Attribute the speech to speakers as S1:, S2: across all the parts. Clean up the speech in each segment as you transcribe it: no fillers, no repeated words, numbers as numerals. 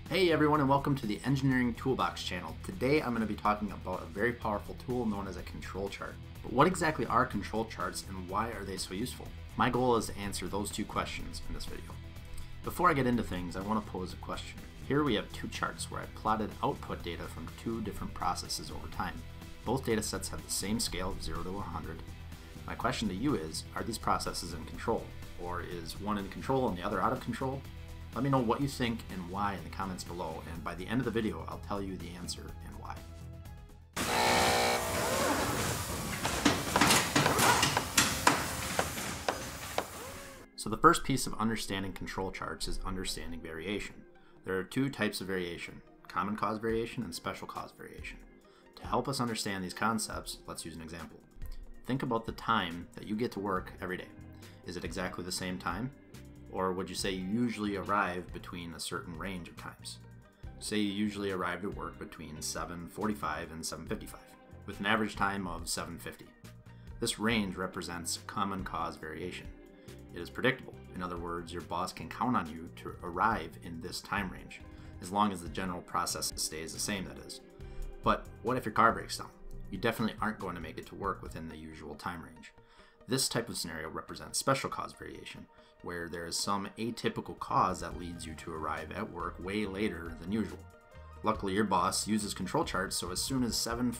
S1: Hey everyone, and welcome to the Engineering Toolbox channel. Today I'm going to be talking about a very powerful tool known as a control chart. But what exactly are control charts and why are they so useful? My goal is to answer those two questions in this video. Before I get into things, I want to pose a question. Here we have two charts where I plotted output data from two different processes over time. Both data sets have the same scale of 0 to 100. My question to you is, are these processes in control? Or is one in control and the other out of control? Let me know what you think and why in the comments below, and by the end of the video I'll tell you the answer and why. So the first piece of understanding control charts is understanding variation. There are two types of variation, common cause variation and special cause variation. To help us understand these concepts, let's use an example. Think about the time that you get to work every day. Is it exactly the same time? Or would you say you usually arrive between a certain range of times? Say you usually arrive at work between 7:45 and 7:55, with an average time of 7:50. This range represents common cause variation. It is predictable. In other words, your boss can count on you to arrive in this time range, as long as the general process stays the same, that is. But what if your car breaks down? You definitely aren't going to make it to work within the usual time range. This type of scenario represents special cause variation, where there is some atypical cause that leads you to arrive at work way later than usual. Luckily, your boss uses control charts, so as soon as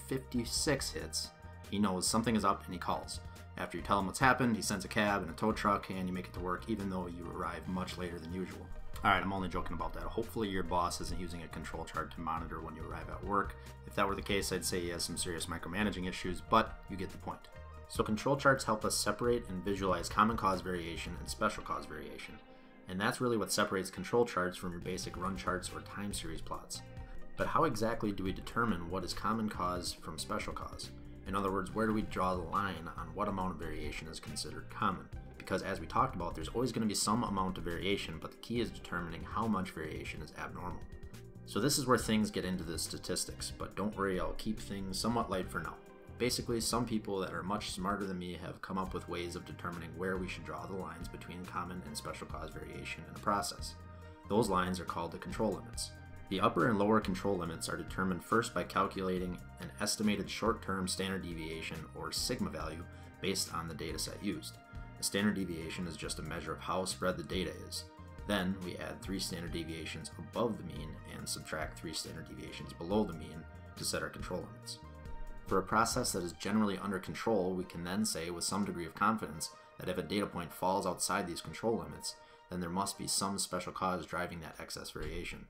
S1: 7:56 hits, he knows something is up and he calls. After you tell him what's happened, he sends a cab and a tow truck and you make it to work even though you arrive much later than usual. Alright, I'm only joking about that. Hopefully your boss isn't using a control chart to monitor when you arrive at work. If that were the case, I'd say he has some serious micromanaging issues, but you get the point. So control charts help us separate and visualize common cause variation and special cause variation. And that's really what separates control charts from your basic run charts or time series plots. But how exactly do we determine what is common cause from special cause? In other words, where do we draw the line on what amount of variation is considered common? Because as we talked about, there's always going to be some amount of variation, but the key is determining how much variation is abnormal. So this is where things get into the statistics, but don't worry, I'll keep things somewhat light for now. Basically, some people that are much smarter than me have come up with ways of determining where we should draw the lines between common and special cause variation in a process. Those lines are called the control limits. The upper and lower control limits are determined first by calculating an estimated short-term standard deviation, or sigma value, based on the dataset used. A standard deviation is just a measure of how spread the data is. Then we add 3 standard deviations above the mean and subtract 3 standard deviations below the mean to set our control limits. For a process that is generally under control, we can then say with some degree of confidence that if a data point falls outside these control limits, then there must be some special cause driving that excess variation.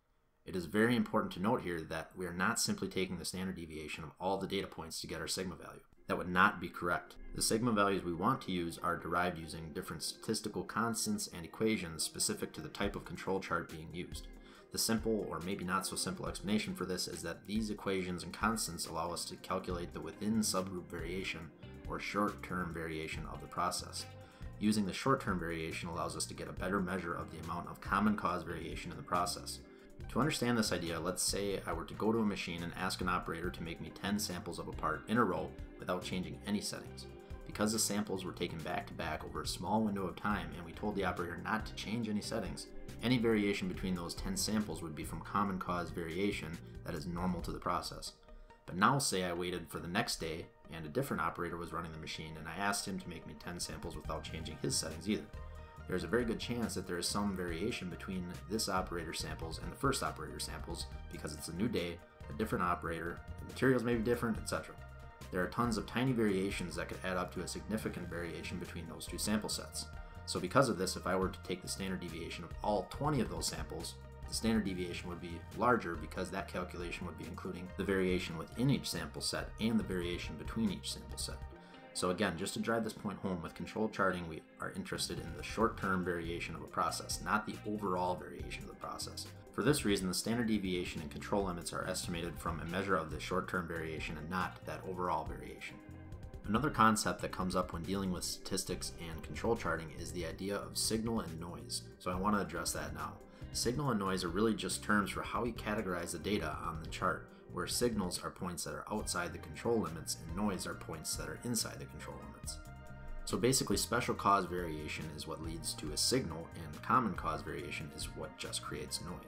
S1: It is very important to note here that we are not simply taking the standard deviation of all the data points to get our sigma value. That would not be correct. The sigma values we want to use are derived using different statistical constants and equations specific to the type of control chart being used. The simple, or maybe not so simple, explanation for this is that these equations and constants allow us to calculate the within subgroup variation, or short-term variation of the process. Using the short-term variation allows us to get a better measure of the amount of common cause variation in the process. To understand this idea, let's say I were to go to a machine and ask an operator to make me 10 samples of a part in a row without changing any settings. Because the samples were taken back to back over a small window of time and we told the operator not to change any settings, any variation between those 10 samples would be from common cause variation that is normal to the process. But now say I waited for the next day and a different operator was running the machine and I asked him to make me 10 samples without changing his settings either. There's a very good chance that there is some variation between this operator samples and the first operator samples because it's a new day, a different operator, the materials may be different, etc. There are tons of tiny variations that could add up to a significant variation between those two sample sets. So because of this, if I were to take the standard deviation of all 20 of those samples, the standard deviation would be larger because that calculation would be including the variation within each sample set and the variation between each sample set. So again, just to drive this point home, with control charting we are interested in the short-term variation of a process, not the overall variation of the process. For this reason, the standard deviation and control limits are estimated from a measure of the short-term variation and not that overall variation. Another concept that comes up when dealing with statistics and control charting is the idea of signal and noise, so I want to address that now. Signal and noise are really just terms for how we categorize the data on the chart, where signals are points that are outside the control limits and noise are points that are inside the control limits. So basically, special cause variation is what leads to a signal, and common cause variation is what just creates noise.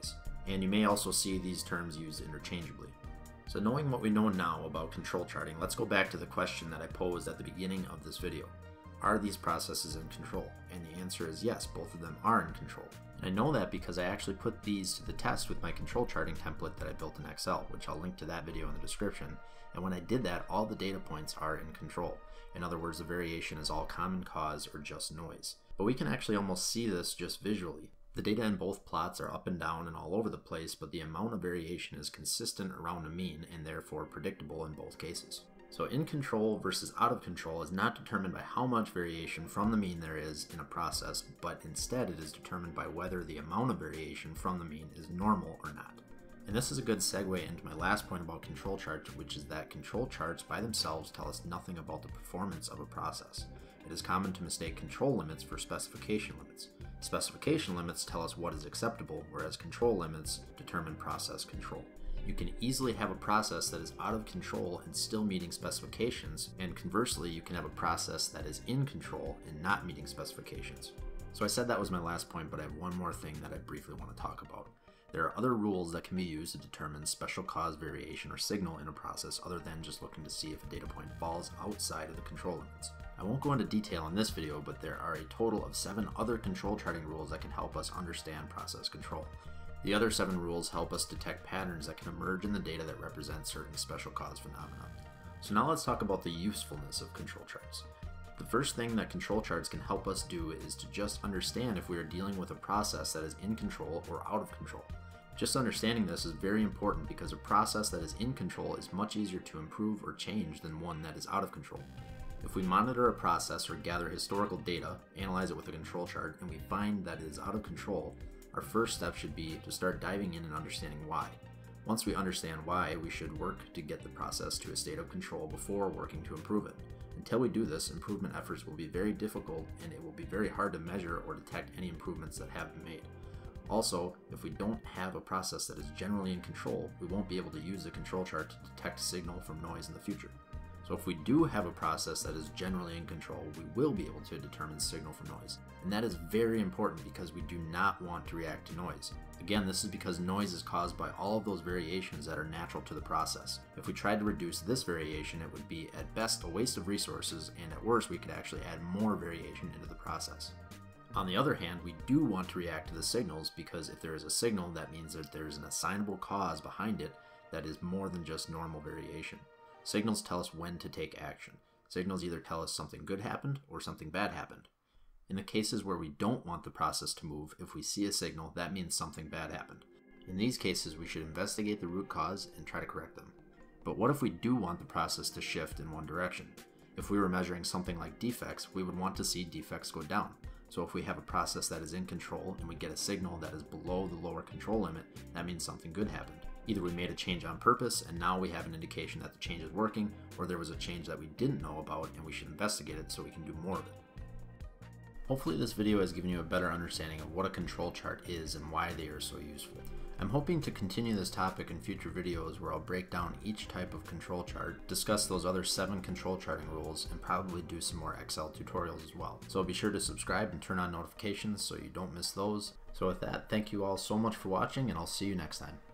S1: and you may also see these terms used interchangeably. So knowing what we know now about control charting, let's go back to the question that I posed at the beginning of this video. Are these processes in control? And the answer is yes, both of them are in control. And I know that because I actually put these to the test with my control charting template that I built in Excel, which I'll link to that video in the description. And when I did that, all the data points are in control. In other words, the variation is all common cause or just noise. But we can actually almost see this just visually. The data in both plots are up and down and all over the place, but the amount of variation is consistent around a mean and therefore predictable in both cases. So in control versus out of control is not determined by how much variation from the mean there is in a process, but instead it is determined by whether the amount of variation from the mean is normal or not. And this is a good segue into my last point about control charts, which is that control charts by themselves tell us nothing about the performance of a process. It is common to mistake control limits for specification limits. Specification limits tell us what is acceptable, whereas control limits determine process control. You can easily have a process that is out of control and still meeting specifications, and conversely, you can have a process that is in control and not meeting specifications. So I said that was my last point, but I have one more thing that I briefly want to talk about. There are other rules that can be used to determine special cause variation or signal in a process other than just looking to see if a data point falls outside of the control limits. I won't go into detail in this video, but there are a total of 7 other control charting rules that can help us understand process control. The other 7 rules help us detect patterns that can emerge in the data that represent certain special cause phenomena. So now let's talk about the usefulness of control charts. The first thing that control charts can help us do is to just understand if we are dealing with a process that is in control or out of control. Just understanding this is very important because a process that is in control is much easier to improve or change than one that is out of control. If we monitor a process or gather historical data, analyze it with a control chart, and we find that it is out of control, our first step should be to start diving in and understanding why. Once we understand why, we should work to get the process to a state of control before working to improve it. Until we do this, improvement efforts will be very difficult and it will be very hard to measure or detect any improvements that have been made. Also, if we don't have a process that is generally in control, we won't be able to use the control chart to detect signal from noise in the future. So if we do have a process that is generally in control, we will be able to determine signal from noise. And that is very important because we do not want to react to noise. Again, this is because noise is caused by all of those variations that are natural to the process. If we tried to reduce this variation, it would be at best a waste of resources, and at worst we could actually add more variation into the process. On the other hand, we do want to react to the signals because if there is a signal, that means that there is an assignable cause behind it that is more than just normal variation. Signals tell us when to take action. Signals either tell us something good happened or something bad happened. In the cases where we don't want the process to move, if we see a signal, that means something bad happened. In these cases, we should investigate the root cause and try to correct them. But what if we do want the process to shift in one direction? If we were measuring something like defects, we would want to see defects go down. So if we have a process that is in control and we get a signal that is below the lower control limit, that means something good happened. Either we made a change on purpose and now we have an indication that the change is working, or there was a change that we didn't know about and we should investigate it so we can do more of it. Hopefully this video has given you a better understanding of what a control chart is and why they are so useful. I'm hoping to continue this topic in future videos where I'll break down each type of control chart, discuss those other 7 control charting rules, and probably do some more Excel tutorials as well. So be sure to subscribe and turn on notifications so you don't miss those. So with that, thank you all so much for watching, and I'll see you next time.